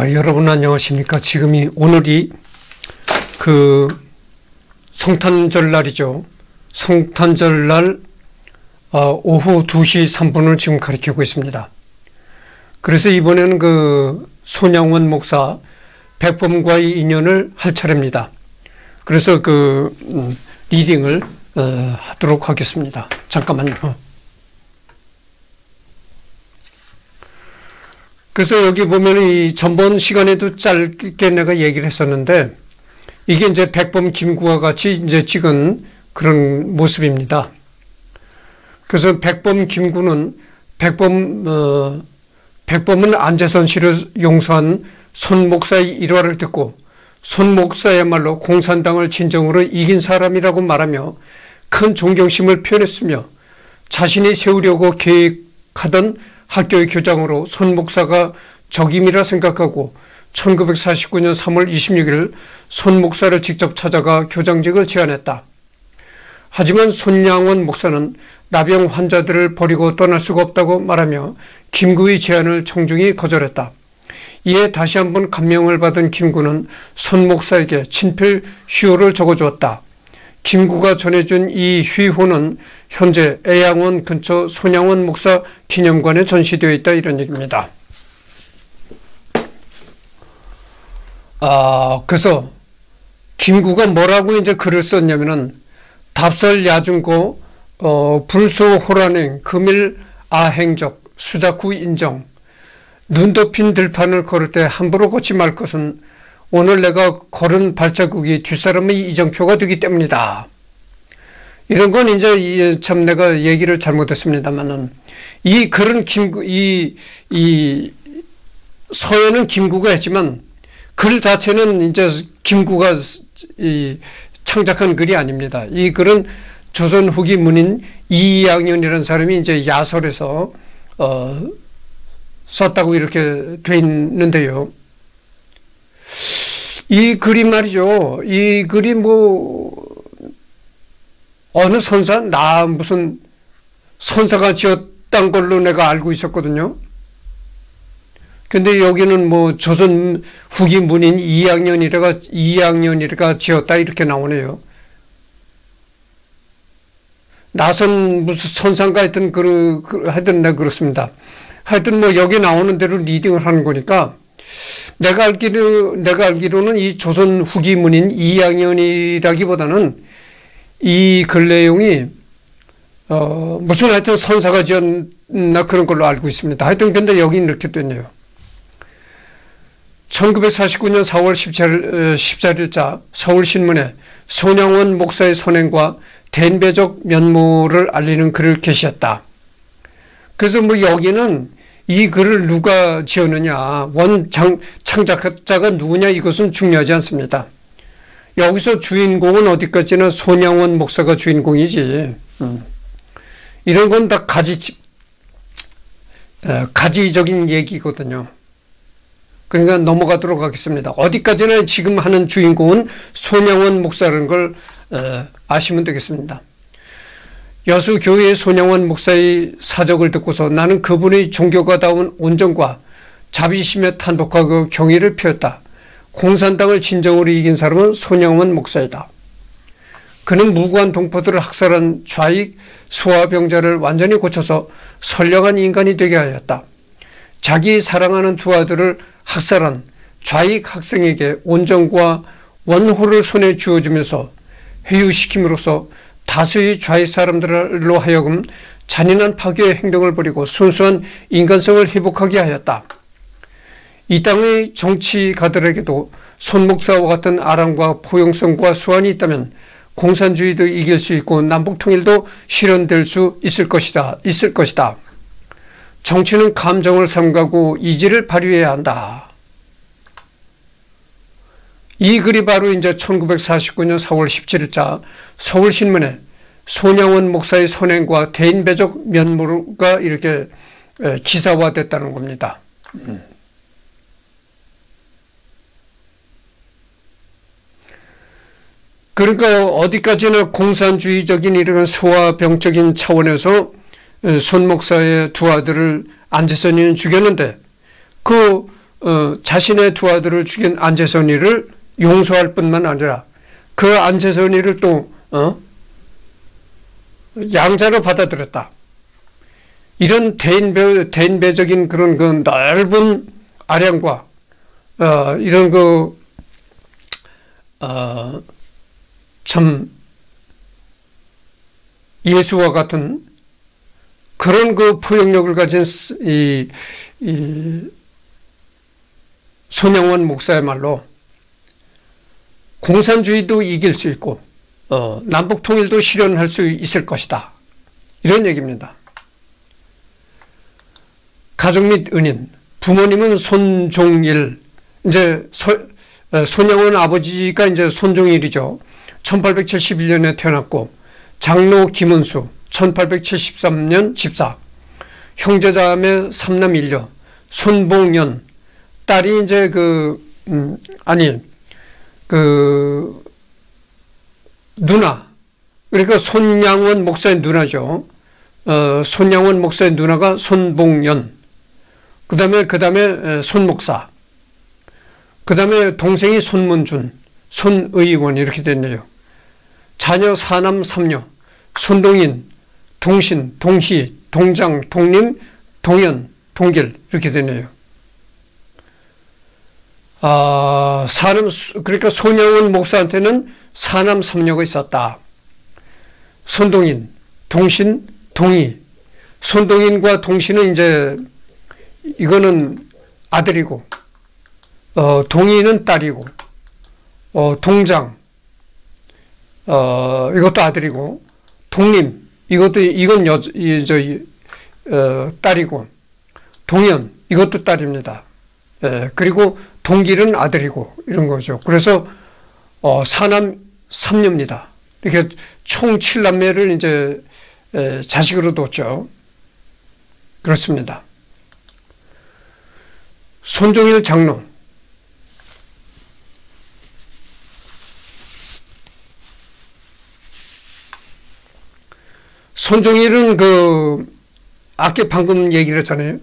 여러분 안녕하십니까? 오늘이 성탄절 날이죠. 성탄절 날 오후 2시 3분을 지금 가리키고 있습니다. 그래서 이번에는 손양원 목사 백범과의 인연을 할 차례입니다. 그래서 리딩을 하도록 하겠습니다. 잠깐만요. 그래서 여기 보면 이 전번 시간에도 짧게 내가 얘기를 했었는데, 이게 이제 백범 김구와 같이 이제 찍은 그런 모습입니다. 그래서 백범 김구는 백범은 안재선 씨를 용서한 손 목사의 일화를 듣고 손 목사야말로 공산당을 진정으로 이긴 사람이라고 말하며 큰 존경심을 표현했으며, 자신이 세우려고 계획하던 학교의 교장으로 손 목사가 적임이라 생각하고 1949년 3월 26일 손 목사를 직접 찾아가 교장직을 제안했다. 하지만 손양원 목사는 나병 환자들을 버리고 떠날 수가 없다고 말하며 김구의 제안을 정중히 거절했다. 이에 다시 한번 감명을 받은 김구는 손 목사에게 친필 휴호를 적어주었다. 김구가 전해준 이 휴호는 현재 애양원 근처 손양원 목사 기념관에 전시되어 있다, 이런 얘기입니다. 그래서 김구가 뭐라고 이제 글을 썼냐면은, 답설 야중고 불소호란행 금일 아행적 수작후 인정, 눈 덮인 들판을 걸을 때 함부로 걷지 말 것은 오늘 내가 걸은 발자국이 뒷사람의 이정표가 되기 때문이다. 이런 건 이제 참 내가 얘기를 잘못했습니다만은, 이 글은 이 서예는 김구가 했지만 글 자체는 이제 김구가 창작한 글이 아닙니다. 이 글은 조선 후기 문인 이양현이라는 사람이 이제 야설에서 썼다고 이렇게 돼 있는데요. 이 글이 말이죠. 이 글이 어느 무슨 선사가 지었단 걸로 내가 알고 있었거든요. 근데 여기는 조선 후기 문인 이양년이라가 지었다 이렇게 나오네요. 나선 무슨 선상가 하여튼 하여튼 내가 그렇습니다. 하여튼 여기 나오는 대로 리딩을 하는 거니까, 내가 알기로는 이 조선 후기 문인 이양년이라기보다는 이 글 내용이 무슨 하여튼 선사가 지었나 그런 걸로 알고 있습니다. 하여튼 근데 여기는 이렇게 됐네요. 1949년 4월 14일자 서울신문에 손양원 목사의 선행과 대인배적 면모를 알리는 글을 게시했다. 그래서 여기는 이 글을 누가 지었느냐, 창작자가 누구냐, 이것은 중요하지 않습니다. 여기서 주인공은 어디까지나 손양원 목사가 주인공이지. 이런 건 다 가지적인 얘기거든요. 그러니까 넘어가도록 하겠습니다. 어디까지나 지금 하는 주인공은 손양원 목사라는 걸 아시면 되겠습니다. 여수교회의 손양원 목사의 사적을 듣고서 나는 그분의 종교가다운 온정과 자비심에 탄복하고 경의를 표했다. 공산당을 진정으로 이긴 사람은 손양원 목사이다. 그는 무고한 동포들을 학살한 좌익 소아병자를 완전히 고쳐서 선량한 인간이 되게 하였다. 자기 사랑하는 두 아들을 학살한 좌익 학생에게 온정과 원호를 손에 쥐어주면서 회유시킴으로써 다수의 좌익 사람들로 하여금 잔인한 파괴의 행동을 벌이고 순수한 인간성을 회복하게 하였다. 이 땅의 정치가들에게도 손 목사와 같은 아랑과 포용성과 수완이 있다면 공산주의도 이길 수 있고 남북통일도 실현될 수 있을 것이다. 정치는 감정을 삼가고 이지를 발휘해야 한다. 이 글이 바로 이제 1949년 4월 17일자 서울신문에 손양원 목사의 선행과 대인배적 면모가 이렇게 기사화됐다는 겁니다. 그러니까 어디까지나 공산주의적인 이런 소아병적인 차원에서 손 목사의 두 아들을 안재선이는 죽였는데, 그 자신의 두 아들을 죽인 안재선이를 용서할 뿐만 아니라 그 안재선이를 또 양자로 받아들였다. 이런 대인배적인 그런 그 넓은 아량과 이런 참 예수와 같은 그런 그 포용력을 가진 이 손양원 목사야말로 공산주의도 이길 수 있고 남북 통일도 실현할 수 있을 것이다. 이런 얘기입니다. 가족 및 은인, 부모님은 손종일, 이제 손양원 아버지가 이제 손종일이죠. 1871년에 태어났고 장로 김은수 1873년 집사, 형제자매 3남 1녀, 손봉연, 딸이 이제 누나, 그러니까 손양원 목사의 누나죠. 손양원 목사의 누나가 손봉연, 그 다음에 손목사, 그 다음에 동생이 손문준, 손의원 이렇게 됐네요. 자녀 4남 3녀, 손동인, 동신, 동희, 동장, 동림, 동연, 동길 이렇게 되네요. 그러니까 손양원 목사한테는 4남 3녀가 있었다. 손동인, 동신, 동희. 손동인과 동신은 이제 이거는 아들이고, 동희는 딸이고, 동장, 이것도 아들이고, 동림, 이건 딸이고, 동연, 이것도 딸입니다. 그리고 동길은 아들이고, 이런 거죠. 그래서, 4남 3녀입니다. 이렇게 총 7남매를 이제, 자식으로 뒀죠. 그렇습니다. 손종일 장로. 손종일은 아까 방금 얘기를 했잖아요.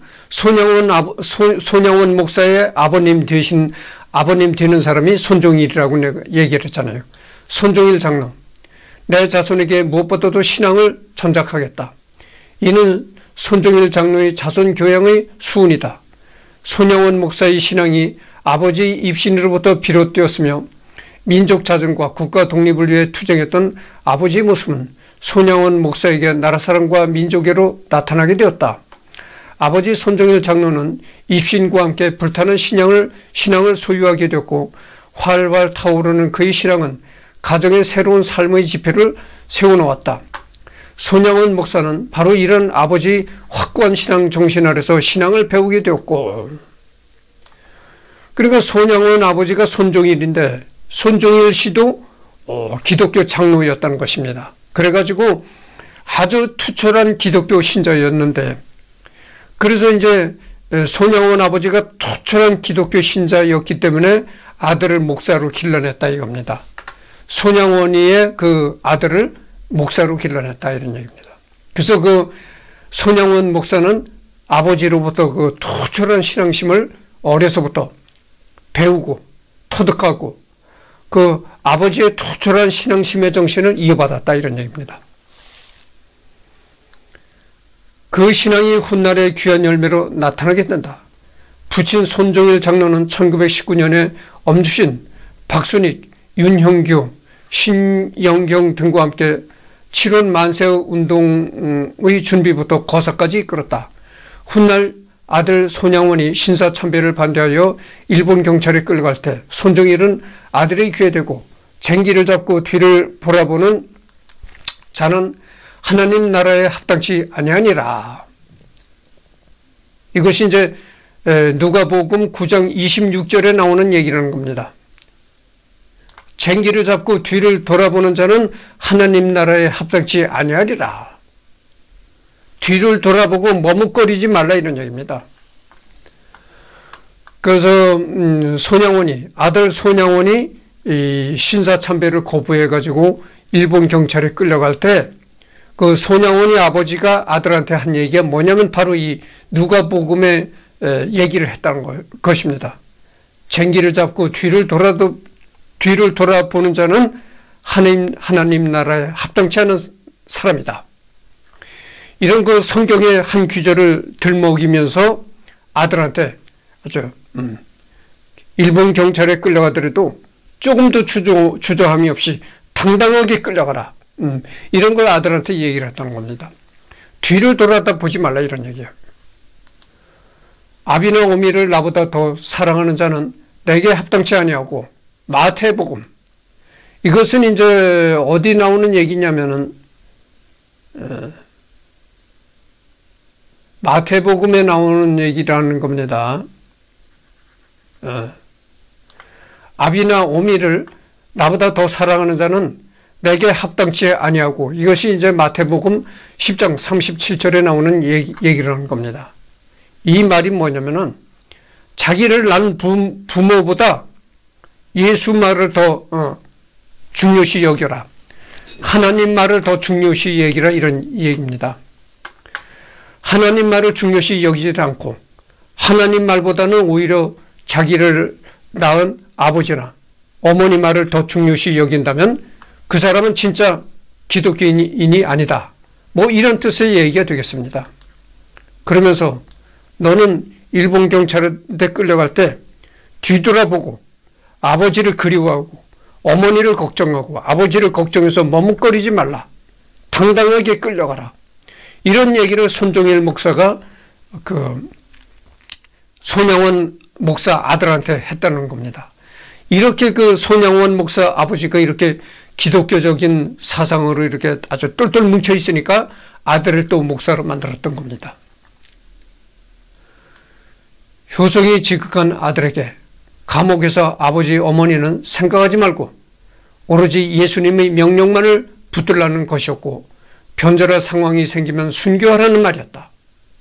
손양원 목사의 아버님 되는 사람이 손종일이라고 내가 얘기를 했잖아요. 손종일 장로. 내 자손에게 무엇보다도 신앙을 전작하겠다. 이는 손종일 장로의 자손 교양의 수훈이다. 손양원 목사의 신앙이 아버지의 입신으로부터 비롯되었으며 민족 자존과 국가 독립을 위해 투쟁했던 아버지의 모습은 손양원 목사에게 나라사랑과 민족애로 나타나게 되었다. 아버지 손종일 장로는 입신과 함께 불타는 신앙을 소유하게 되었고 활활 타오르는 그의 신앙은 가정의 새로운 삶의 지표를 세워놓았다. 손양원 목사는 바로 이런 아버지의 확고한 신앙 정신 아래서 신앙을 배우게 되었고, 그러니까 손양원 아버지가 손종일인데 손종일 씨도 기독교 장로였다는 것입니다. 그래가지고 아주 투철한 기독교 신자였는데, 그래서 이제 손양원 아버지가 투철한 기독교 신자였기 때문에 아들을 목사로 길러냈다 이겁니다. 손양원이의 그 아들을 목사로 길러냈다 이런 얘기입니다. 그래서 그 손양원 목사는 아버지로부터 그 투철한 신앙심을 어려서부터 배우고 터득하고 그 아버지의 투철한 신앙심의 정신을 이어받았다 이런 얘기입니다. 그 신앙이 훗날의 귀한 열매로 나타나게 된다. 부친 손종일 장로는 1919년에 엄주신, 박순익, 윤형규, 신영경 등과 함께 7월 만세운동의 준비부터 거사까지 이끌었다. 훗날 아들 손양원이 신사참배를 반대하여 일본 경찰에 끌려갈 때 손종일은 아들의 귀에 대고 쟁기를 잡고 뒤를 돌아보는 자는 하나님 나라에 합당치 아니하니라. 이것이 이제 누가복음 9장 26절에 나오는 얘기라는 겁니다. 쟁기를 잡고 뒤를 돌아보는 자는 하나님 나라에 합당치 아니하리라. 뒤를 돌아보고 머뭇거리지 말라 이런 얘기입니다. 그래서 아들 손양원이 이 신사참배를 거부해가지고 일본 경찰에 끌려갈 때 그 손양원이 아버지가 아들한테 한 얘기가 뭐냐면 바로 이 누가복음의 얘기를 했다는 것입니다. 쟁기를 잡고 뒤를 돌아보는 자는 하나님 나라에 합당치 않은 사람이다. 이런 그 성경의 한 구절을 들먹이면서 아들한테 아주 일본 경찰에 끌려가더라도 조금도 주저함이 없이 당당하게 끌려가라. 이런 걸 아들한테 얘기를 했다는 겁니다. 뒤를 돌아다 보지 말라 이런 얘기야. 아비나 어미를 나보다 더 사랑하는 자는 내게 합당치 아니하고. 마태복음, 이것은 이제 어디 나오는 얘기냐면은 마태복음에 나오는 얘기라는 겁니다. 아비나 어미를 나보다 더 사랑하는 자는 내게 합당치 아니하고. 이것이 이제 마태복음 10장 37절에 나오는 얘기라는 겁니다. 이 말이 뭐냐면은 자기를 낳은 부모보다 예수 말을 더 중요시 여겨라. 하나님 말을 더 중요시 여기라 이런 얘기입니다. 하나님 말을 중요시 여기지 않고 하나님 말보다는 오히려 자기를 낳은 아버지나 어머니 말을 더 중요시 여긴다면 그 사람은 진짜 기독교인이 아니다. 뭐 이런 뜻의 얘기가 되겠습니다. 그러면서 너는 일본 경찰한테 끌려갈 때 뒤돌아보고 아버지를 그리워하고 어머니를 걱정하고 아버지를 걱정해서 머뭇거리지 말라. 당당하게 끌려가라. 이런 얘기를 손종일 목사가 그 손양원 목사 아들한테 했다는 겁니다. 이렇게 그 손양원 목사 아버지가 이렇게 기독교적인 사상으로 이렇게 아주 똘똘 뭉쳐 있으니까 아들을 또 목사로 만들었던 겁니다. 효성이 지극한 아들에게 감옥에서 아버지 어머니는 생각하지 말고 오로지 예수님의 명령만을 붙들라는 것이었고 변절할 상황이 생기면 순교하라는 말이었다.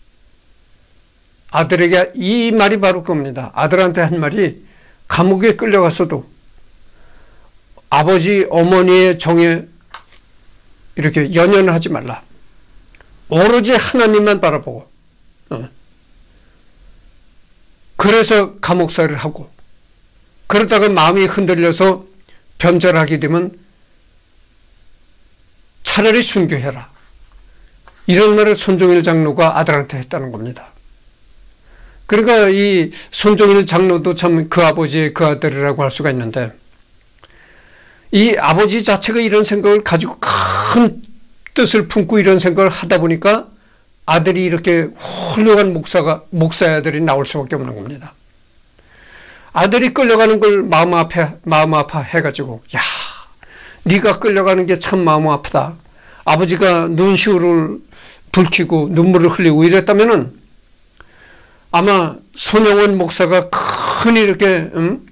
아들에게 이 말이 바로 그겁니다. 아들한테 한 말이 감옥에 끌려갔어도 아버지 어머니의 정에 이렇게 연연하지 말라. 오로지 하나님만 바라보고 그래서 감옥살이를 하고 그러다가 마음이 흔들려서 변절하게 되면 차라리 순교해라. 이런 말을 손종일 장로가 아들한테 했다는 겁니다. 그러니까 이 손종일 장로도 참 그 아버지의 그 아들이라고 할 수가 있는데 이 아버지 자체가 이런 생각을 가지고 큰 뜻을 품고 이런 생각을 하다 보니까 아들이 이렇게 훌륭한 목사의 아들이 나올 수밖에 없는 겁니다. 아들이 끌려가는 걸 마음 아파 해가지고 야, 네가 끌려가는 게 참 마음 아프다. 아버지가 눈시울을 붉히고 눈물을 흘리고 이랬다면은 아마 손영원 목사가 큰 이렇게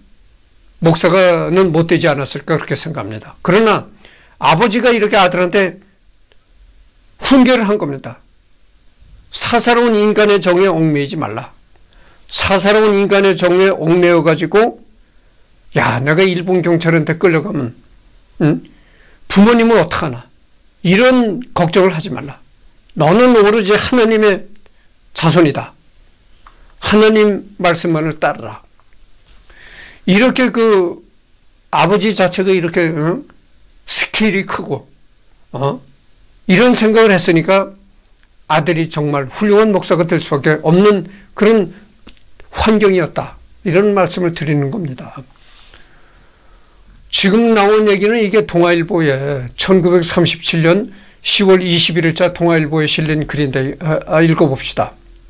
목사가는 못 되지 않았을까 그렇게 생각합니다. 그러나 아버지가 이렇게 아들한테 훈계를 한 겁니다. 사사로운 인간의 정에 얽매이지 말라. 사사로운 인간의 정에 얽매여 가지고 야, 내가 일본 경찰한테 끌려가면 부모님은 어떡하나 이런 걱정을 하지 말라. 너는 오로지 하나님의 자손이다. 하나님 말씀만을 따르라. 이렇게 그 아버지 자체가 이렇게 스케일이 크고 이런 생각을 했으니까 아들이 정말 훌륭한 목사가 될 수밖에 없는 그런 환경이었다. 이런 말씀을 드리는 겁니다. 지금 나온 얘기는 이게 동아일보에 1937년 10월 21일자 동아일보에 실린 글인데 읽어봅시다.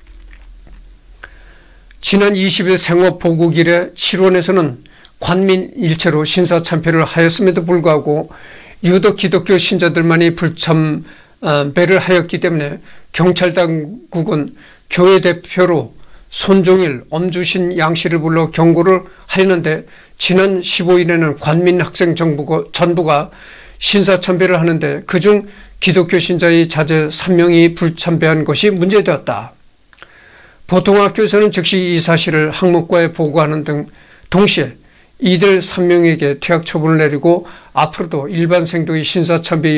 지난 20일 생업 보고일에 실원에서는 관민 일체로 신사참배를 하였음에도 불구하고 유독 기독교 신자들만이 불참배를 하였기 때문에 경찰당국은 교회 대표로 손종일, 엄주신 양씨를 불러 경고를 하였는데 지난 15일에는 관민 학생 전부가 신사참배를 하는데 그중 기독교 신자의 자제 3명이 불참배한 것이 문제되었다. 보통학교에서는 즉시 이 사실을 학목과에 보고하는 등 동시에 이들 3명에게 퇴학 처분을 내리고 앞으로도 일반 생도의 신사참배의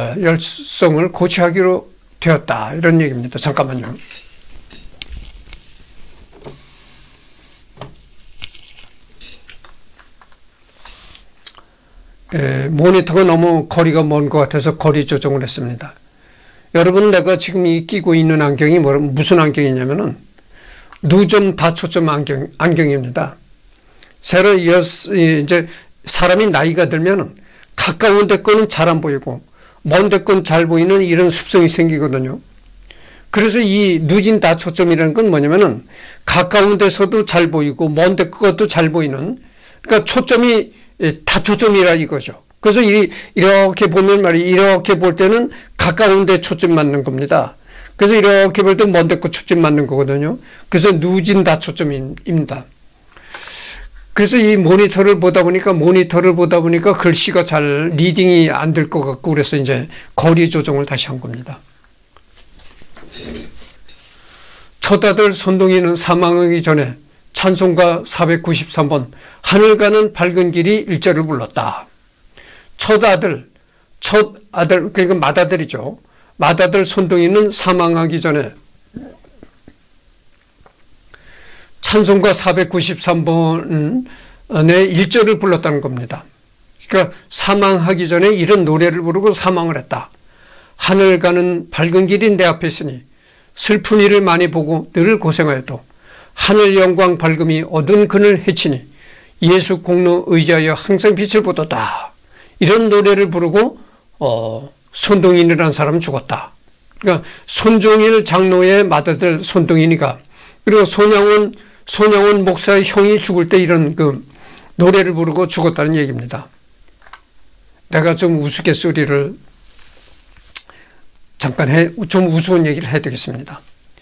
열성을 고취하기로 되었다. 이런 얘기입니다. 잠깐만요. 모니터가 너무 거리가 먼 것 같아서 거리 조정을 했습니다. 여러분, 내가 지금 끼고 있는 안경이 무슨 안경이냐면은 누점 다초점 안경입니다. 새로 이제 사람이 나이가 들면은 가까운 데 거는 잘 안 보이고 먼 데 건 잘 보이는 이런 습성이 생기거든요. 그래서 이 누진 다초점이라는 건 뭐냐면은 가까운 데서도 잘 보이고 먼 데 것도 잘 보이는, 그러니까 초점이 다초점이라 이거죠. 그래서 이렇게 보면 이렇게 볼 때는 가까운 데 초점 맞는 겁니다. 그래서 이렇게 볼 때 먼 데 거 초점 맞는 거거든요. 그래서 누진 다초점입니다. 그래서 이 모니터를 보다 보니까 글씨가 잘 리딩이 안 될 것 같고, 그래서 이제 거리 조정을 다시 한 겁니다. 첫 아들 손동이는 사망하기 전에 찬송가 493번 하늘 가는 밝은 길이 1절을 불렀다. 첫 아들 그러니까 맏아들이죠. 맏아들 손동이는 사망하기 전에 찬송가 493번의 1절을 불렀다는 겁니다. 그러니까 사망하기 전에 이런 노래를 부르고 사망을 했다. 하늘 가는 밝은 길이 내 앞에 있으니 슬픈 일을 많이 보고 늘 고생하여도 하늘 영광 밝음이 어두운 그늘 해치니 예수 공로 의지하여 항상 빛을 보도다. 이런 노래를 부르고 손동인이라는 사람은 죽었다. 그러니까 손종일 장로의 맏아들 손동인이가, 그리고 손양원 목사의 형이 죽을 때 이런 노래를 부르고 죽었다는 얘기입니다. 내가 좀 우스갯소리를 잠깐 좀 우스운 얘기를 해야 되겠습니다.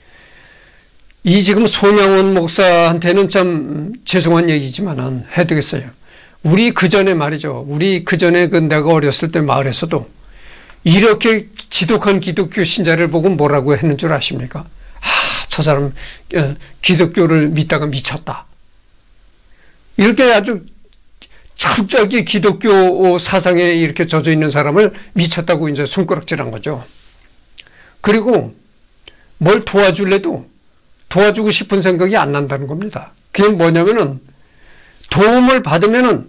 이 지금 손양원 목사한테는 참 죄송한 얘기지만은 해야 되겠어요. 우리 그전에 내가 어렸을 때 마을에서도 이렇게 지독한 기독교 신자를 보고 뭐라고 했는 줄 아십니까? 저 사람 기독교를 믿다가 미쳤다. 이렇게 아주 철저하게 기독교 사상에 이렇게 젖어 있는 사람을 미쳤다고 이제 손가락질한 거죠. 그리고 뭘 도와줄래도 도와주고 싶은 생각이 안 난다는 겁니다. 그게 뭐냐면은 도움을 받은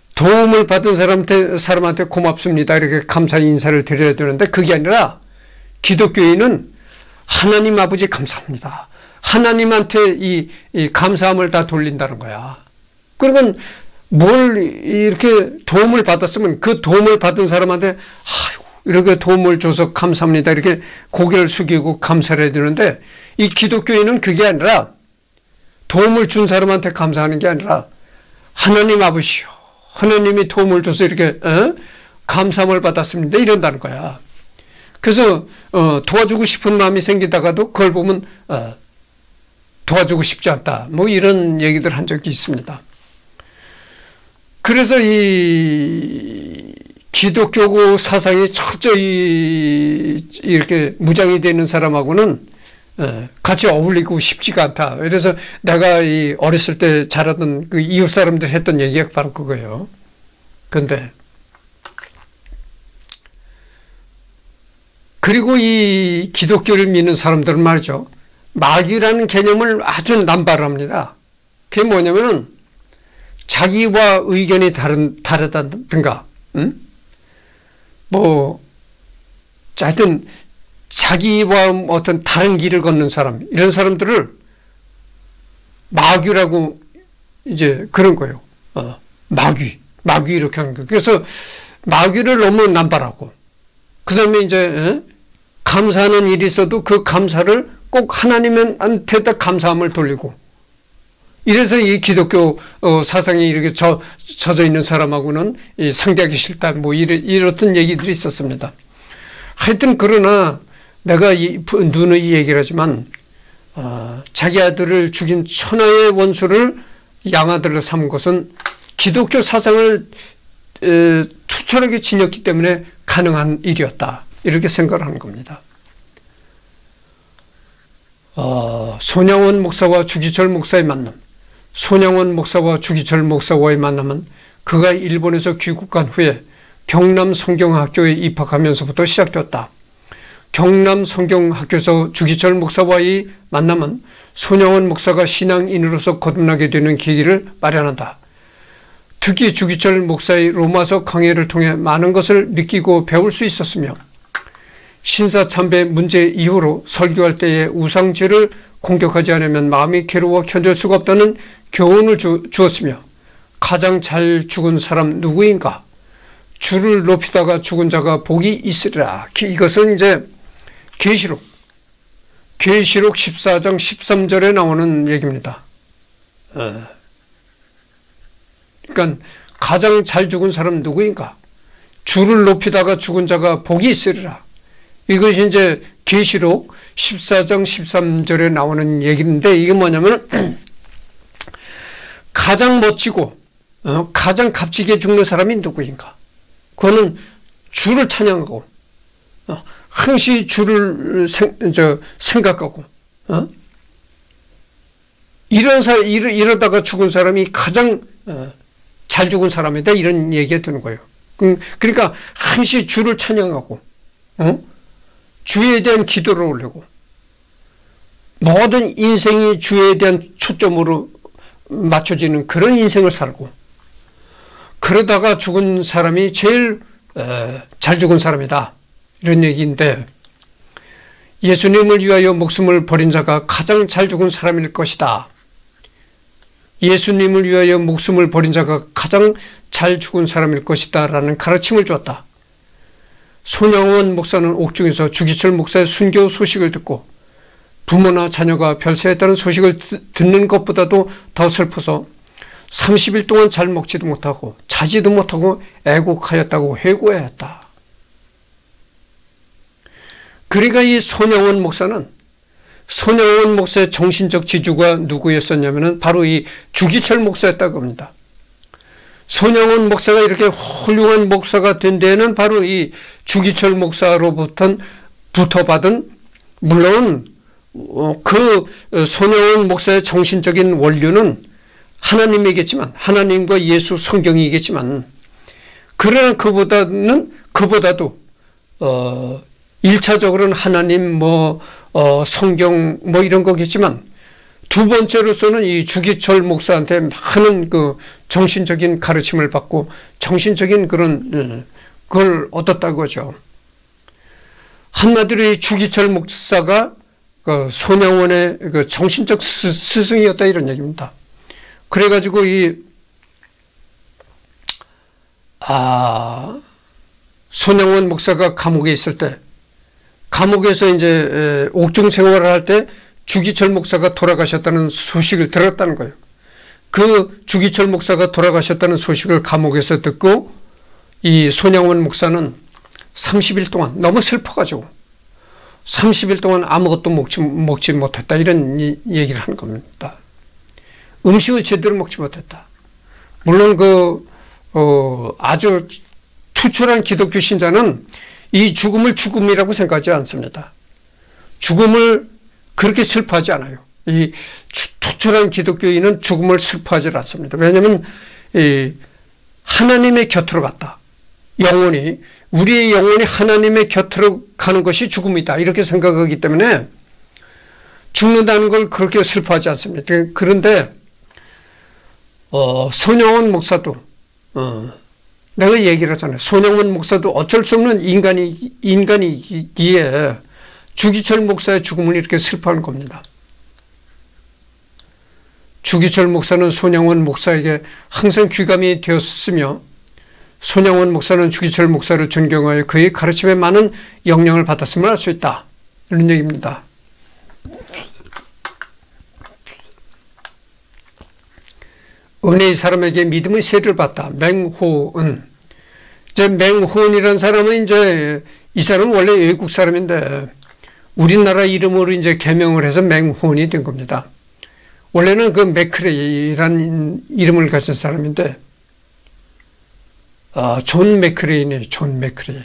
사람한테 고맙습니다, 이렇게 감사 인사를 드려야 되는데, 그게 아니라 기독교인은 하나님 아버지 감사합니다, 하나님한테 이 감사함을 다 돌린다는 거야. 그러면 뭘 이렇게 도움을 받았으면 그 도움을 받은 사람한테 이렇게 도움을 줘서 감사합니다, 이렇게 고개를 숙이고 감사를 해야 되는데, 이 기독교인은 그게 아니라 도움을 준 사람한테 감사하는 게 아니라 하나님 아버지요, 하나님이 도움을 줘서 이렇게 감사함을 받았습니다, 이런다는 거야. 그래서 도와주고 싶은 마음이 생기다가도 그걸 보면 도와주고 싶지 않다, 뭐 이런 얘기들 한 적이 있습니다. 그래서 이 기독교 사상이 철저히 이렇게 무장이 되는 사람하고는 같이 어울리고 싶지가 않다. 그래서 내가 어렸을 때 자라던 그 이웃 사람들 했던 얘기가 바로 그거예요. 그런데 그리고 이 기독교를 믿는 사람들은 말이죠, 마귀라는 개념을 아주 남발합니다. 그게 뭐냐면은 자기와 의견이 다르다든가, 하여튼 자기와 어떤 다른 길을 걷는 사람, 이런 사람들을 마귀라고 이제 그런 거예요. 마귀 이렇게 하는 거예요. 그래서 마귀를 너무 남발하고, 그 다음에 이제 감사하는 일이 있어도 그 감사를 꼭 하나님한테다 감사함을 돌리고, 이래서 이 기독교 사상이 이렇게 젖어 있는 사람하고는 상대하기 싫다, 뭐 이렇던 얘기들이 있었습니다. 하여튼 그러나 내가 누누이 얘기를 하지만 자기 아들을 죽인 천하의 원수를 양아들로 삼은 것은 기독교 사상을 투철하게 지녔기 때문에 가능한 일이었다, 이렇게 생각을 하는 겁니다. 손양원 목사와 주기철 목사의 만남, 손양원 목사와 주기철 목사와의 만남은 그가 일본에서 귀국한 후에 경남 성경학교에 입학하면서부터 시작되었다. 경남 성경학교에서 주기철 목사와의 만남은 손양원 목사가 신앙인으로서 거듭나게 되는 계기를 마련한다. 특히 주기철 목사의 로마서 강해를 통해 많은 것을 느끼고 배울 수 있었으며 신사참배 문제 이후로 설교할 때의 우상죄를 공격하지 않으면 마음이 괴로워 견딜 수가 없다는 교훈을 주었으며 가장 잘 죽은 사람 누구인가? 주를 높이다가 죽은 자가 복이 있으리라. 이것은 이제 계시록 14장 13절에 나오는 얘기입니다. 그러니까 가장 잘 죽은 사람 누구인가? 주를 높이다가 죽은 자가 복이 있으리라. 이것이 이제 계시록 14장 13절에 나오는 얘기인데 이게 뭐냐면 가장 멋지고 가장 값지게 죽는 사람이 누구인가? 그거는 주를 찬양하고 항시 주를 생각하고 이러다가 죽은 사람이 가장 잘 죽은 사람이다 이런 얘기가 되는 거예요. 그러니까 항시 주를 찬양하고 주에 대한 기도를 올리고 모든 인생이 주에 대한 초점으로 맞춰지는 그런 인생을 살고 그러다가 죽은 사람이 제일 잘 죽은 사람이다 이런 얘기인데 예수님을 위하여 목숨을 버린 자가 가장 잘 죽은 사람일 것이다. 예수님을 위하여 목숨을 버린 자가 가장 잘 죽은 사람일 것이다 라는 가르침을 주었다. 손양원 목사는 옥중에서 주기철 목사의 순교 소식을 듣고 부모나 자녀가 별세했다는 소식을 듣는 것보다도 더 슬퍼서 30일 동안 잘 먹지도 못하고 자지도 못하고 애곡하였다고 회고했다. 그러니까 이 손양원 목사는 손양원 목사의 정신적 지주가 누구였었냐면 바로 이 주기철 목사였다고 합니다. 손양원 목사가 이렇게 훌륭한 목사가 된 데에는 바로 이 주기철 목사로부터 받은 물론 그 손양원 목사의 정신적인 원료는 하나님이겠지만 하나님과 예수 성경이겠지만 그러나 그보다도 1차적으로는 하나님 성경 이런 거겠지만 두 번째로서는 이 주기철 목사한테 많은 그 정신적인 가르침을 받고 정신적인 그걸 얻었다고 하죠. 한마디로 이 주기철 목사가 그 손양원의 그 정신적 스승이었다 이런 얘기입니다. 그래가지고 손양원 목사가 감옥에 있을 때 감옥에서 이제 옥중 생활을 할 때 주기철 목사가 돌아가셨다는 소식을 들었다는 거예요. 그 주기철 목사가 돌아가셨다는 소식을 감옥에서 듣고 이 손양원 목사는 30일 동안 너무 슬퍼가지고 30일 동안 아무것도 먹지 못했다 이런 얘기를 하는 겁니다. 음식을 제대로 먹지 못했다. 물론 아주 투철한 기독교 신자는 이 죽음을 죽음이라고 생각하지 않습니다. 죽음을 그렇게 슬퍼하지 않아요. 이 투철한 기독교인은 죽음을 슬퍼하지 않습니다. 왜냐하면 하나님의 곁으로 갔다. 우리의 영혼이 하나님의 곁으로 가는 것이 죽음이다. 이렇게 생각하기 때문에 죽는다는 걸 그렇게 슬퍼하지 않습니다. 그런데 손양원 목사도 내가 얘기를 하잖아요. 손양원 목사도 어쩔 수 없는 인간이기에 주기철 목사의 죽음을 이렇게 슬퍼하는 겁니다. 주기철 목사는 손양원 목사에게 항상 귀감이 되었으며 손양원 목사는 주기철 목사를 존경하여 그의 가르침에 많은 영향을 받았음을 알 수 있다. 이런 얘기입니다. 은혜의 사람에게 믿음의 세를 받다. 맹호은. 이제 맹호은이라는 사람은 이 사람은 원래 외국 사람인데 우리나라 이름으로 이제 개명을 해서 맹호은이 된 겁니다. 원래는 그 맥크레이라는 이름을 가진 사람인데 존 맥크레이네. 존 맥크레이.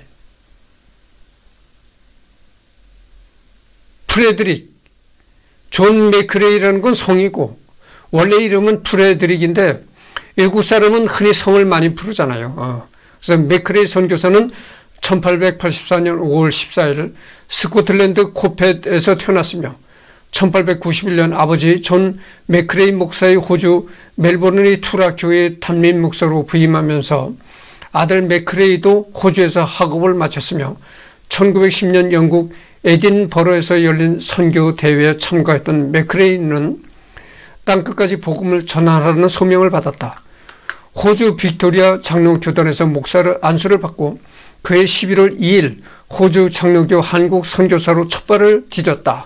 프레드릭. 존 맥크레이라는 건 성이고 원래 이름은 프레드릭인데 외국 사람은 흔히 성을 많이 부르잖아요. 그래서 맥크레이 선교사는 1884년 5월 14일 스코틀랜드 코펫에서 태어났으며 1891년 아버지 존 맥크레이 목사의 호주 멜버른의 투라 교회 담임 목사로 부임하면서 아들 맥크레이도 호주에서 학업을 마쳤으며 1910년 영국 에딘버러에서 열린 선교 대회에 참가했던 맥크레이는 땅끝까지 복음을 전하라는 소명을 받았다. 호주 빅토리아 장로교단에서 목사를 안수를 받고 그해 11월 2일 호주 장로교 한국 선교사로 첫 발을 디뎠다.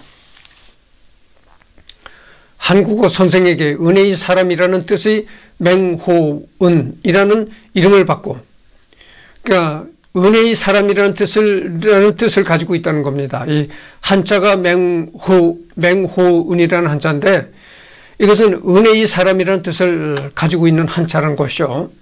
한국어 선생에게 은혜의 사람이라는 뜻의 맹호은이라는 이름을 받고, 그러니까 은혜의 사람이라는 뜻을 가지고 있다는 겁니다. 이 한자가 맹호은이라는 한자인데 이것은 은혜의 사람이라는 뜻을 가지고 있는 한자라는 것이죠.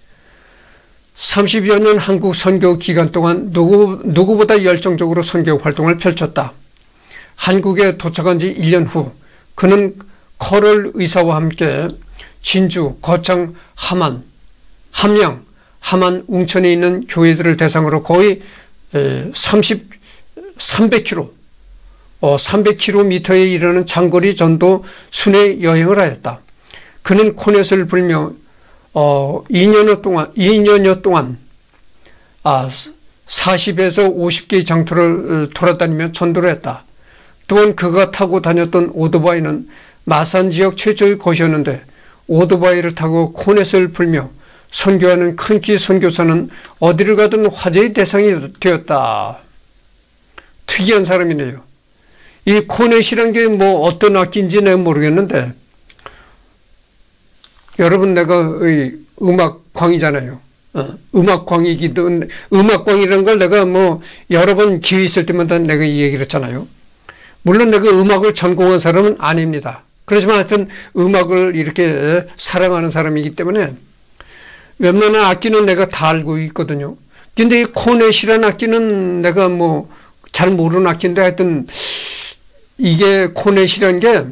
30여 년 한국 선교 기간 동안 누구보다 열정적으로 선교 활동을 펼쳤다. 한국에 도착한 지 1년 후 그는 커럴 의사와 함께 진주, 거창, 함양, 함안, 웅천에 있는 교회들을 대상으로 거의 300km에 이르는 장거리 전도 순회 여행을 하였다. 그는 코넷을 불며 2년여 동안 40에서 50개의 장터를 돌아다니며 전도를 했다. 또한 그가 타고 다녔던 오토바이는 마산 지역 최초의 것이었는데 오토바이를 타고 코넷을 불며 선교하는 큰키 선교사는 어디를 가든 화제의 대상이 되었다. 특이한 사람이네요. 이 코넷이란 게 뭐 어떤 악기인지 내가 모르겠는데, 여러분 내가 음악광이잖아요. 음악광이라는 걸 내가 뭐 여러 번 기회 있을 때마다 내가 이 얘기를 했잖아요. 물론 내가 음악을 전공한 사람은 아닙니다. 그렇지만 하여튼 음악을 이렇게 사랑하는 사람이기 때문에 웬만한 악기는 내가 다 알고 있거든요. 근데 이 코넷이라는 악기는 내가 뭐 잘 모르는 악기인데 하여튼 이게 코넷이라는 게,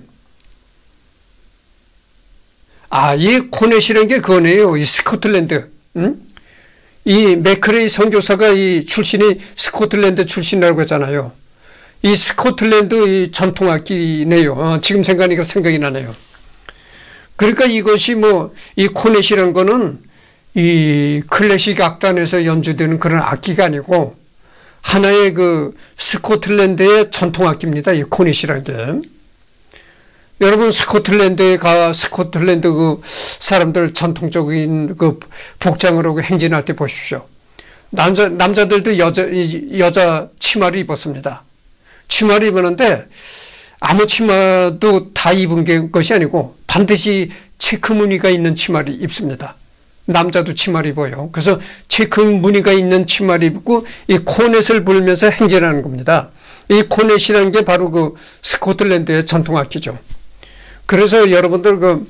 이 코넷이라는 게 그거네요. 이 스코틀랜드. 이 맥크레이 선교사가 이 출신이 스코틀랜드 출신이라고 했잖아요. 이 스코틀랜드 이 전통 악기네요. 지금 생각이 나네요. 그러니까 이것이 뭐 이 코넷이라는 거는 이 클래식 악단에서 연주되는 그런 악기가 아니고 하나의 그 스코틀랜드의 전통 악기입니다. 이 코넷이라는 게. 여러분 스코틀랜드 그 사람들 전통적인 그 복장을 하고 행진할 때 보십시오. 남자들도 여자 치마를 입었습니다. 치마를 입었는데 아무 치마도 다 입은 것이 아니고 반드시 체크 무늬가 있는 치마를 입습니다. 남자도 치마를 입어요. 그래서 체크 무늬가 있는 치마를 입고 이 코넷을 불면서 행진하는 겁니다. 이 코넷이라는 게 바로 그 스코틀랜드의 전통 악기죠. 그래서 여러분들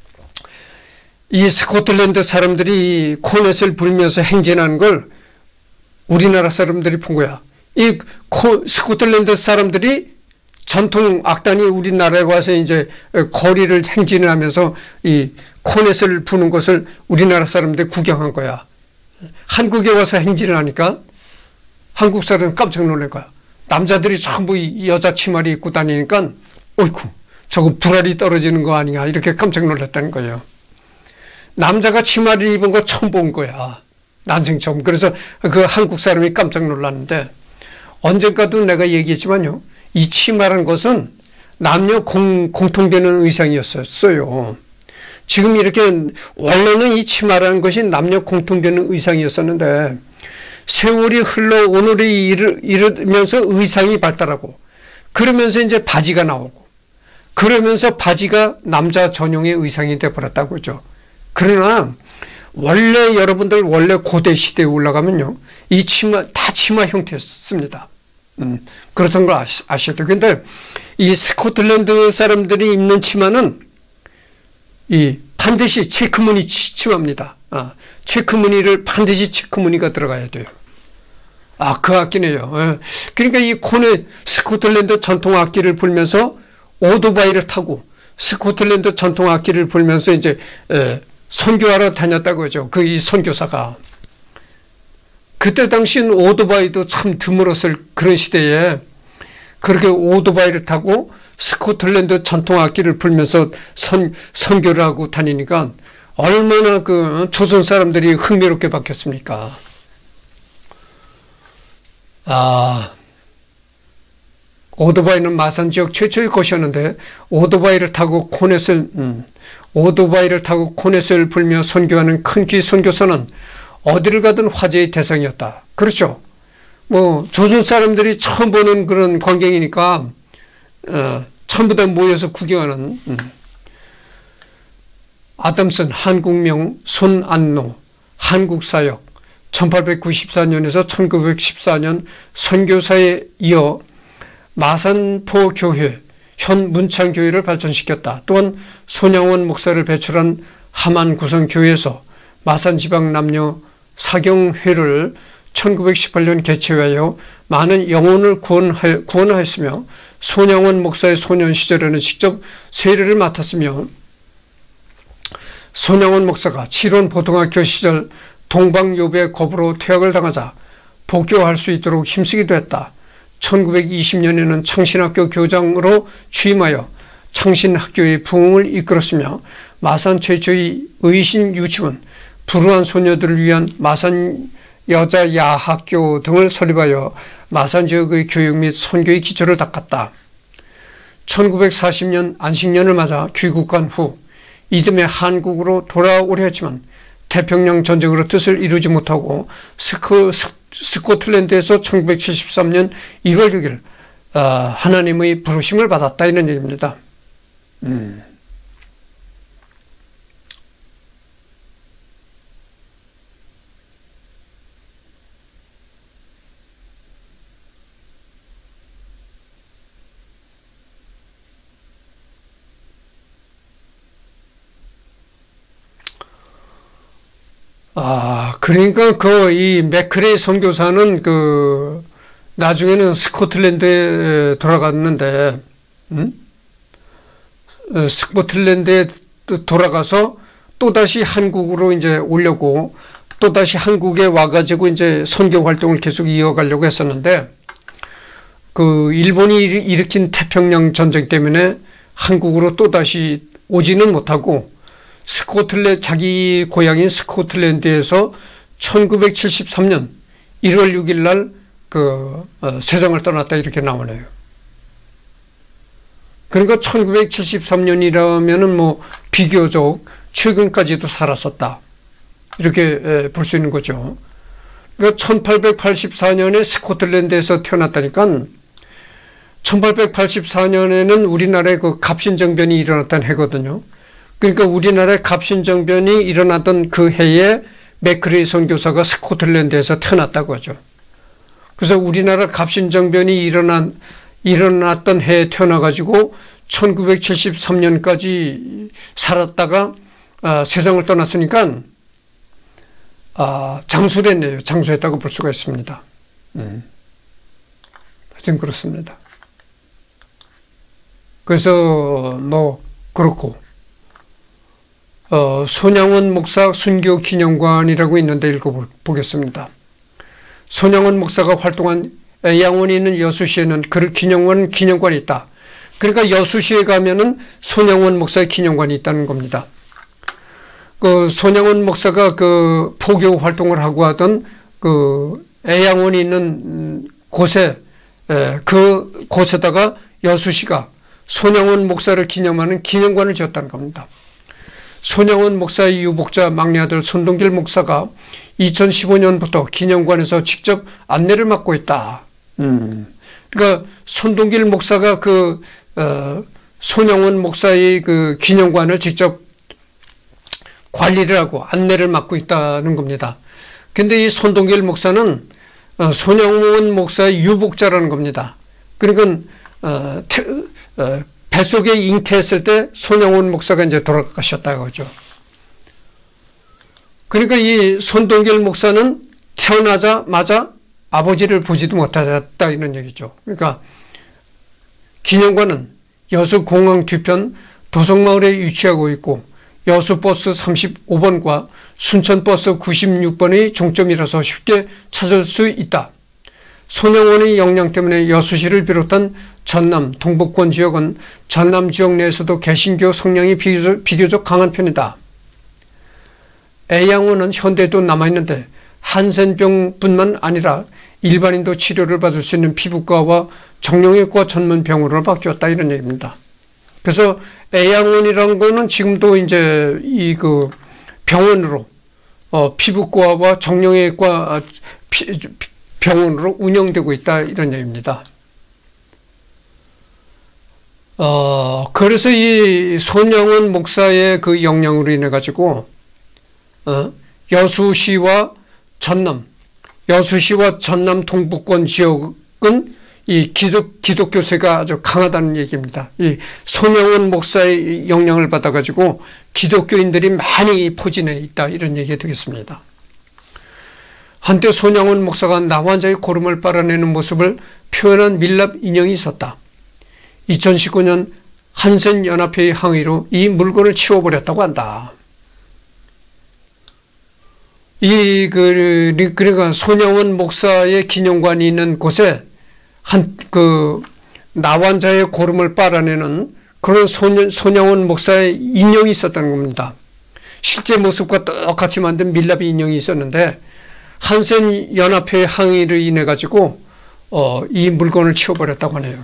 이 스코틀랜드 사람들이 코넷을 불면서 행진하는 걸 우리나라 사람들이 본 거야. 이 스코틀랜드 사람들이 전통 악단이 우리나라에 와서 이제 거리를 행진을 하면서 이 코넷을 부는 것을 우리나라 사람들이 구경한 거야. 한국에 와서 행진을 하니까 한국 사람은 깜짝 놀란 거야. 남자들이 전부 여자 치마를 입고 다니니까 어이쿠 저거 불알이 떨어지는 거 아니야 이렇게 깜짝 놀랐다는 거예요. 남자가 치마를 입은 거 처음 본 거야. 난생 처음. 그래서 그 한국 사람이 깜짝 놀랐는데, 언젠가도 내가 얘기했지만요, 이 치마라는 것은 남녀 공통되는 의상이었어요. 지금 이렇게 원래는 이 치마라는 것이 남녀 공통되는 의상이었었는데 세월이 흘러 오늘이 이르면서 의상이 발달하고 그러면서 이제 바지가 나오고 그러면서 바지가 남자 전용의 의상이 되어버렸다고 그러죠. 그러나 여러분들 원래 고대 시대에 올라가면요, 이 치마 다 치마 형태였습니다. 그렇던 걸 아셔야 돼요. 근데 이 스코틀랜드 사람들이 입는 치마는 반드시 체크무늬 치마입니다. 체크무늬를 반드시 체크무늬가 들어가야 돼요. 그 악기네요. 그러니까 이 스코틀랜드 전통 악기를 불면서 오토바이를 타고 스코틀랜드 전통 악기를 불면서 이제 선교하러 다녔다고 하죠. 이 선교사가. 그때 당시엔 오토바이도 참 드물었을 그런 시대에 그렇게 오토바이를 타고 스코틀랜드 전통 악기를 불면서 선교를 하고 다니니까 얼마나 그 조선 사람들이 흥미롭게 바뀌었습니까? 오토바이는 마산 지역 최초의 것이었는데 오토바이를 타고 코넷을 불며 선교하는 큰키 선교사는 어디를 가든 화제의 대상이었다. 그렇죠. 뭐 조선 사람들이 처음 보는 그런 광경이니까 전부 다 모여서 구경하는. 아담슨, 한국명, 손안노, 한국사역, 1894년에서 1914년 선교사에 이어 마산포교회, 현 문창교회를 발전시켰다. 또한 손양원 목사를 배출한 함안구성교회에서 마산지방 남녀 사경회를 1918년 개최하여 많은 영혼을 구원하였으며 손양원 목사의 소년 시절에는 직접 세례를 맡았으며 손양원 목사가 칠원보통학교 시절 동방요배 거부로 퇴학을 당하자 복교할 수 있도록 힘쓰기도 했다. 1920년에는 창신학교 교장으로 취임하여 창신학교의 부흥을 이끌었으며 마산 최초의 의신 유치원, 불우한 소녀들을 위한 마산 여자야학교 등을 설립하여 마산 지역의 교육 및 선교의 기초를 닦았다. 1940년 안식년을 맞아 귀국한 후 이듬해 한국으로 돌아오려 했지만 태평양 전쟁으로 뜻을 이루지 못하고 스코틀랜드에서 1973년 1월 6일 하나님의 부르심을 받았다, 이런 얘기입니다. 그러니까 이 맥크레이 선교사는 나중에는 스코틀랜드에 돌아갔는데, 스코틀랜드에 돌아가서 또다시 한국으로 이제 오려고, 또다시 한국에 와가지고 이제 선교 활동을 계속 이어가려고 했었는데, 일본이 일으킨 태평양 전쟁 때문에 한국으로 또다시 오지는 못하고, 자기 고향인 스코틀랜드에서 1973년 1월 6일 날 세상을 떠났다, 이렇게 나오네요. 그러니까 1973년이라면은 뭐 비교적 최근까지도 살았었다, 이렇게 볼 수 있는 거죠. 그러니까 1884년에 스코틀랜드에서 태어났다니까 1884년에는 우리나라에 갑신정변이 일어났던 해거든요. 그러니까 우리나라의 갑신정변이 일어났던 그 해에 맥크레이 선교사가 스코틀랜드에서 태어났다고 하죠. 그래서 우리나라 갑신정변이 일어났던 해에 태어나가지고 1973년까지 살았다가 세상을 떠났으니까 장수를 했네요. 장수했다고 볼 수가 있습니다. 하여튼 그렇습니다. 그래서 뭐 그렇고 손양원 목사 순교 기념관이라고 있는데 읽어보겠습니다. 손양원 목사가 활동한 양원이 있는 여수시에는 그 기념관이 있다. 그러니까 여수시에 가면은 손양원 목사의 기념관이 있다는 겁니다. 손양원 목사가 포교 활동을 하고 하던 애양원이 있는 곳에, 곳에다가 여수시가 손양원 목사를 기념하는 기념관을 지었다는 겁니다. 손양원 목사의 유복자 막내 아들 손동길 목사가 2015년부터 기념관에서 직접 안내를 맡고 있다. 그러니까 손동길 목사가 손양원 목사의 기념관을 직접 관리를 하고 안내를 맡고 있다는 겁니다. 근데 이 손동길 목사는 손양원 목사의 유복자라는 겁니다. 그러니까 뱃속에 잉태했을 때 손양원 목사가 이제 돌아가셨다고 하죠. 그러니까 이 손동길 목사는 태어나자마자 아버지를 보지도 못하였다, 이런 얘기죠. 그러니까 기념관은 여수공항 뒤편 도성마을에 위치하고 있고 여수버스 35번과 순천버스 96번의 종점이라서 쉽게 찾을 수 있다. 손양원의 역량 때문에 여수시를 비롯한 전남, 동북권 지역은 전남 지역 내에서도 개신교 성향이 비교적 강한 편이다. 애양원은 현대에도 남아있는데 한센병뿐만 아니라 일반인도 치료를 받을 수 있는 피부과와 정형외과 전문 병원으로 바뀌었다, 이런 얘기입니다. 그래서 애양원이라는 거는 지금도 이제 그 병원으로 피부과와 정형외과 병원으로 운영되고 있다, 이런 얘기입니다. 그래서 이 손양원 목사의 그 영향으로 인해 가지고 여수시와 전남 동북권 지역은 이 기독교세가 아주 강하다는 얘기입니다. 이 손양원 목사의 영향을 받아 가지고 기독교인들이 많이 포진해 있다, 이런 얘기가 되겠습니다. 한때 손양원 목사가 나환자의 고름을 빨아내는 모습을 표현한 밀랍 인형이 있었다. 2019년 한센연합회의 항의로 이 물건을 치워버렸다고 한다. 그러니까 손양원 목사의 기념관이 있는 곳에 나환자의 고름을 빨아내는 그런 손양원 목사의 인형이 있었다는 겁니다. 실제 모습과 똑같이 만든 밀랍 인형이 있었는데 한센연합회의 항의를 인해 가지고 이 물건을 치워버렸다고 하네요.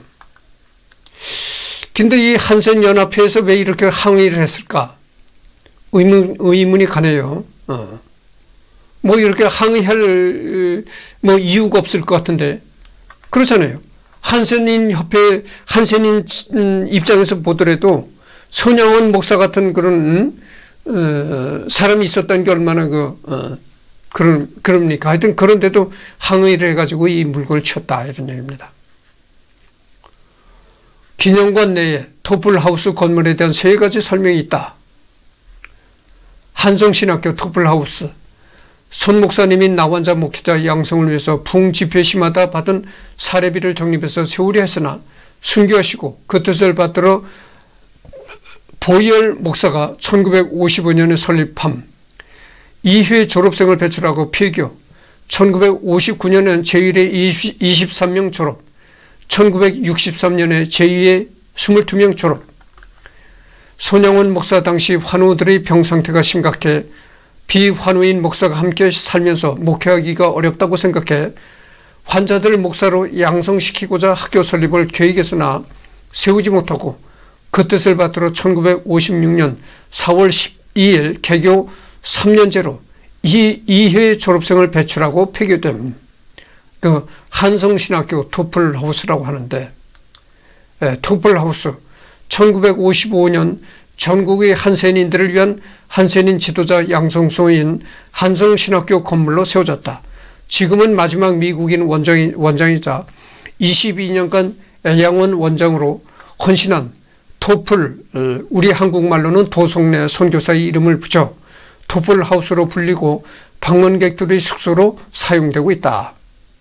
근데 이 한센연합회에서 왜 이렇게 항의를 했을까? 의문이 가네요. 뭐 이렇게 항의할 이유가 없을 것 같은데, 그렇잖아요. 한센인 입장에서 보더라도 손양원 목사 같은 그런 사람이 있었다는 게 얼마나 그럽니까? 하여튼 그런데도 항의를 해가지고 이 물건을 치웠다, 이런 얘기입니다. 기념관 내에 토플하우스 건물에 대한 3가지 설명이 있다. 한성신학교 토플하우스. 손 목사님이 나환자 목회자 양성을 위해서 부흥집회 시마다 받은 사례비를 적립해서 세우려 했으나 순교하시고 그 뜻을 받들어 보이얼 목사가 1955년에 설립함. 2회 졸업생을 배출하고 폐교. 1959년엔 제1회 23명 졸업. 1963년에 제2회 22명 졸업. 손양원 목사 당시 환우들의 병 상태가 심각해 비환우인 목사가 함께 살면서 목회하기가 어렵다고 생각해 환자들을 목사로 양성시키고자 학교 설립을 계획했으나 세우지 못하고 그 뜻을 받들어 1956년 4월 12일 개교 3년제로 2회 졸업생을 배출하고 폐교됨. 그 한성신학교 토플하우스라고 하는데, 토플하우스 1955년 전국의 한센인들을 위한 한센인 지도자 양성소인 한성신학교 건물로 세워졌다. 지금은 마지막 미국인 원장이자 22년간 애양원 원장으로 헌신한 토플, 우리 한국말로는 도성내 선교사의 이름을 붙여 토플하우스로 불리고 방문객들의 숙소로 사용되고 있다.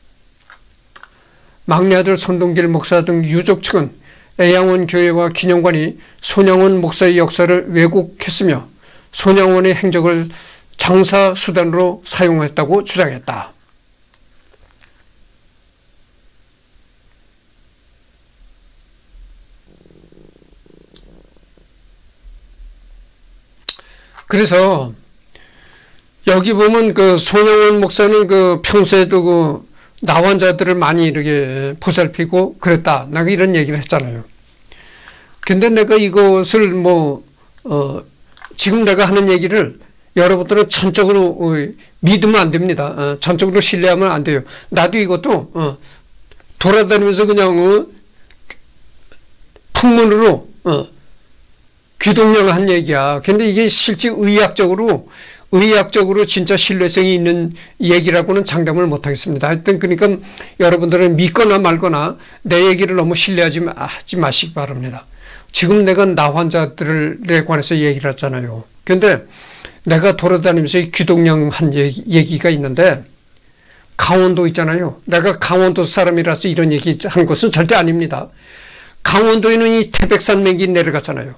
막내 아들 손동길 목사 등 유족 측은 애양원 교회와 기념관이 손양원 목사의 역사를 왜곡했으며 손양원의 행적을 장사 수단으로 사용했다고 주장했다. 그래서 여기 보면 그 손양원 목사는 그 평소에도 그 나환자들을 많이 이렇게 보살피고 그랬다. 내가 이런 얘기를 했잖아요. 근데 내가 이것을 지금 내가 하는 얘기를 여러분들은 전적으로 믿으면 안 됩니다. 전적으로 신뢰하면 안 돼요. 나도 이것도 돌아다니면서 그냥 풍문으로 귀동냥한 얘기야. 근데 이게 실제 의학적으로 진짜 신뢰성이 있는 얘기라고는 장담을 못하겠습니다. 하여튼 그러니까 여러분들은 믿거나 말거나 내 얘기를 너무 신뢰하지 마시기 바랍니다. 지금 내가 나환자들에 관해서 얘기를 했잖아요. 근데 내가 돌아다니면서 귀동냥한 얘기가 있는데 강원도 있잖아요. 내가 강원도 사람이라서 이런 얘기 한 것은 절대 아닙니다. 강원도에는 이 태백산맥이 내려갔잖아요.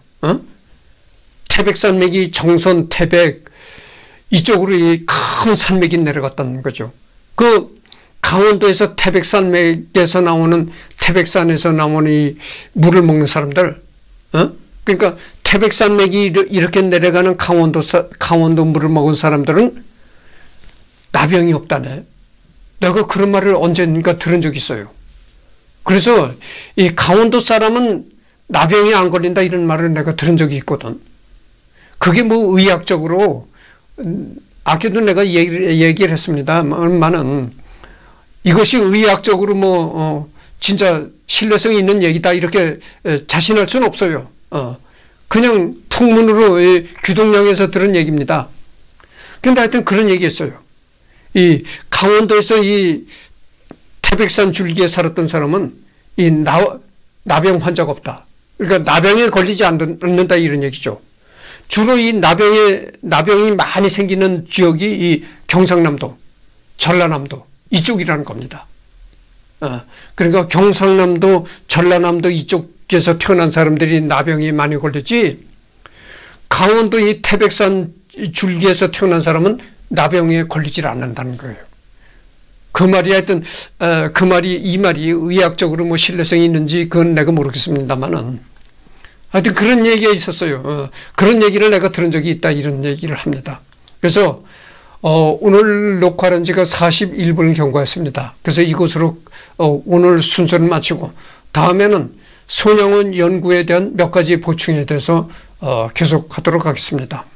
태백산맥이 정선, 태백 이쪽으로 이 큰 산맥이 내려갔다는 거죠. 그 강원도에서 태백산맥에서 나오는 태백산에서 나오는 이 물을 먹는 사람들, 그러니까 태백산 맥이 이렇게 내려가는 강원도 물을 먹은 사람들은 나병이 없다네. 내가 그런 말을 언젠가 들은 적이 있어요. 그래서 이 강원도 사람은 나병이 안 걸린다 이런 말을 내가 들은 적이 있거든. 그게 뭐 의학적으로, 아껴도 내가 얘기를 했습니다만은 이것이 의학적으로 진짜 신뢰성이 있는 얘기다 이렇게 자신할 수는 없어요. 그냥 풍문으로 귀동량에서 들은 얘기입니다. 근데 하여튼 그런 얘기였어요. 이 강원도에서 이 태백산 줄기에 살았던 사람은 이 나병 환자가 없다. 그러니까 나병에 걸리지 않는다 이런 얘기죠. 주로 이 나병이 많이 생기는 지역이 이 경상남도, 전라남도 이쪽이라는 겁니다. 그러니까 경상남도, 전라남도 이쪽에서 태어난 사람들이 나병이 많이 걸렸지, 강원도 이 태백산 줄기에서 태어난 사람은 나병에 걸리질 않는다는 거예요. 그 말이 하여튼, 이 말이 의학적으로 뭐 신뢰성이 있는지 그건 내가 모르겠습니다만은 하여튼 그런 얘기가 있었어요. 그런 얘기를 내가 들은 적이 있다 이런 얘기를 합니다. 그래서 오늘 녹화한 지가 41분 경과했습니다. 그래서 이것으로 오늘 순서를 마치고 다음에는 손양원 연구에 대한 몇 가지 보충에 대해서 계속하도록 하겠습니다.